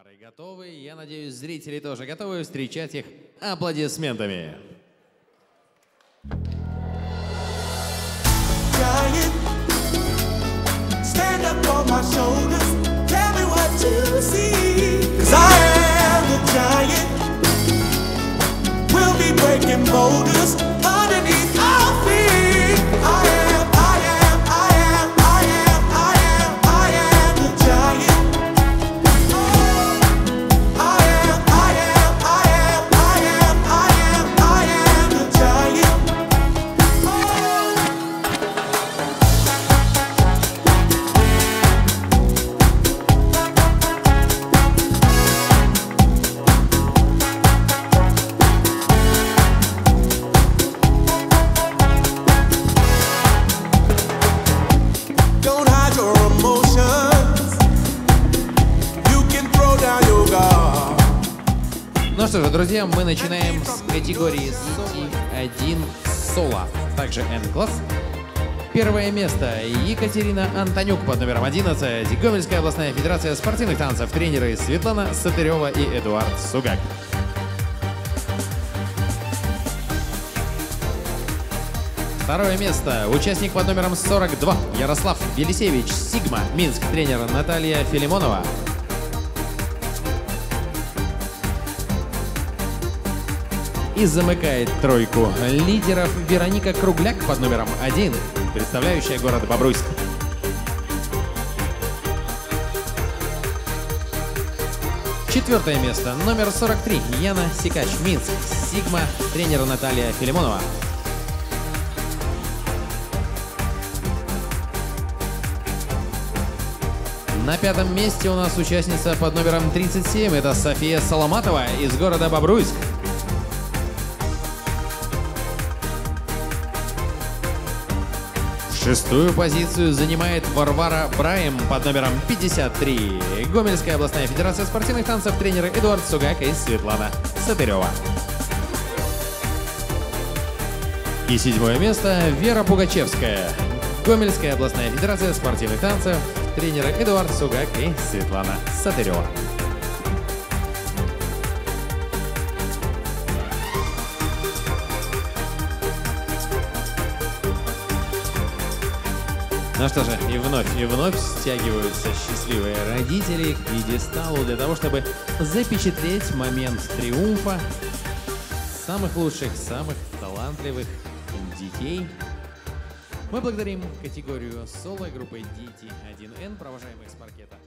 Пары готовы. Я надеюсь, зрители тоже готовы встречать их аплодисментами. Ну что же, друзья, мы начинаем с категории DT1 соло, также N-класс. Первое место Екатерина Антонюк под номером 11, Гомельская областная федерация спортивных танцев, тренеры Светлана Сатырева и Эдуард Сугак. Второе место участник под номером 42 Ярослав Велисевич, Сигма, Минск, тренер Наталья Филимонова. И замыкает тройку лидеров Вероника Кругляк под номером 1, представляющая город Бобруйск. Четвертое место номер 43 Яна Сикач, Минск, Сигма, тренер Наталья Филимонова. На пятом месте у нас участница под номером 37, это София Соломатова из города Бобруйск. Шестую позицию занимает Варвара Браем под номером 53. Гомельская областная федерация спортивных танцев, тренеры Эдуард Сугак и Светлана Сатырева. И седьмое место Вера Пугачевская. Гомельская областная федерация спортивных танцев, тренеры Эдуард Сугак и Светлана Сатырева. Ну что же, и вновь стягиваются счастливые родители к пьедесталу для того, чтобы запечатлеть момент триумфа самых лучших, самых талантливых детей. Мы благодарим категорию соло группы DT1N, провожаемых с паркета.